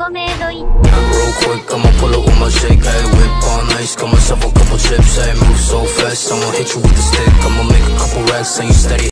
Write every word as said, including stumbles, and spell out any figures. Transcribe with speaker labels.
Speaker 1: ゴメイドイ
Speaker 2: Real quick, I'ma pull up with my shake, ayy. Whip on ice, got myself a couple chips, ayy. Move so fast, I'ma hit you with the stick. I'ma make a couple racks, and you steady.